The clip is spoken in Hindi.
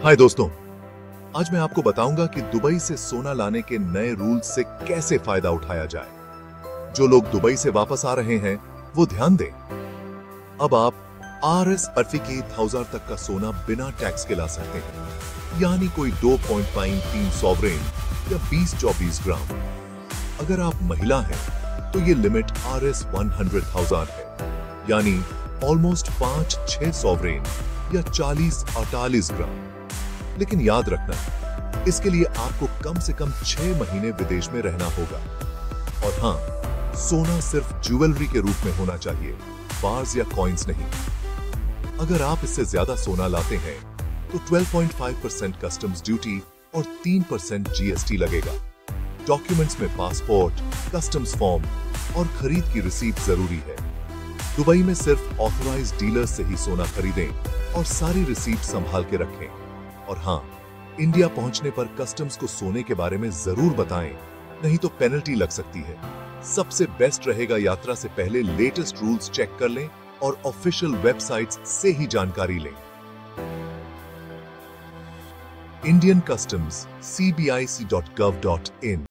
हाय दोस्तों, आज मैं आपको बताऊंगा कि दुबई से सोना लाने के नए रूल्स से कैसे फायदा उठाया जाए। जो लोग दुबई से वापस आ रहे हैं वो ध्यान दें। अब आप RS 38,000 तक का सोना बिना टैक्स के ला सकते हैं, यानी कोई 2.53 सॉवरेन या 20-24 ग्राम। अगर आप महिला हैं तो ये लिमिट RS 100,000 है, यानी ऑलमोस्ट 5-6 सॉवरेन या 40-48 ग्राम। लेकिन याद रखना, इसके लिए आपको कम से कम 6 महीने विदेश में रहना होगा। और हाँ, सोना सिर्फ ज्वेलरी के रूप में होना चाहिए, बार्स या कॉइन्स नहीं। अगर आप इससे ज्यादा सोना लाते हैं तो 12.5% कस्टम्स ड्यूटी और 3% GST लगेगा। डॉक्यूमेंट्स में पासपोर्ट, कस्टम्स फॉर्म और खरीद की रिसीप्ट जरूरी है। दुबई में सिर्फ ऑथराइज्ड डीलर से ही सोना खरीदें और सारी रिसीप्ट संभाल के रखें। और हाँ, इंडिया पहुंचने पर कस्टम्स को सोने के बारे में जरूर बताएं, नहीं तो पेनल्टी लग सकती है। सबसे बेस्ट रहेगा यात्रा से पहले लेटेस्ट रूल्स चेक कर लें और ऑफिशियल वेबसाइट्स से ही जानकारी लें। Indian customs cbic.gov.in